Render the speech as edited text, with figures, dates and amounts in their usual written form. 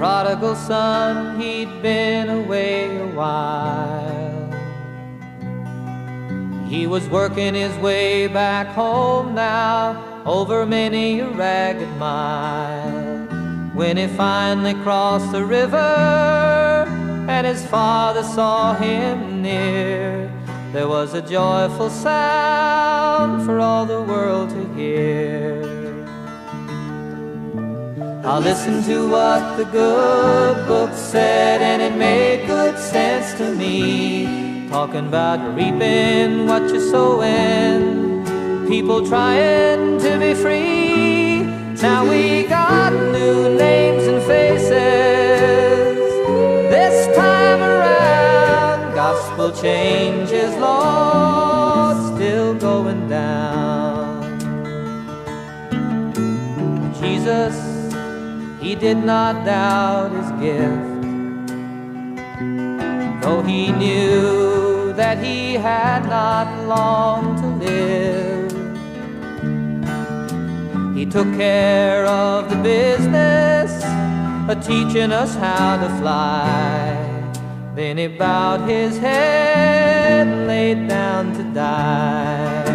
prodigal son, he'd been away a while. He was working his way back home now, over many a ragged mile, when he finally crossed the river and his father saw him near. There was a joyful sound for all the world to hear. I listened to what the good book said, and it made good sense to me, talking about reaping what you're sowing, people trying to be free. Now we got new names and faces this time around. Gospel change is Lord, still going down. Jesus, he did not doubt his gift, though he knew that he had not long to live. He took care of the business of teaching us how to fly. Then he bowed his head and laid down to die.